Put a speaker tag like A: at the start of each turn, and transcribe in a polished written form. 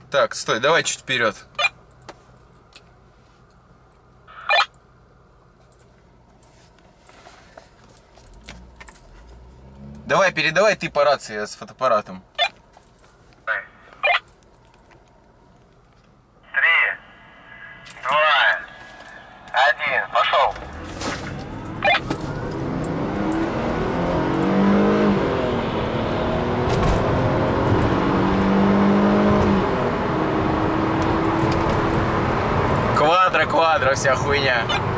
A: Так, стой, давай чуть вперед. Давай, передавай ты по рации, я с фотоаппаратом.
B: 3, 2, 1, пошел.
A: Квадро, вся хуйня.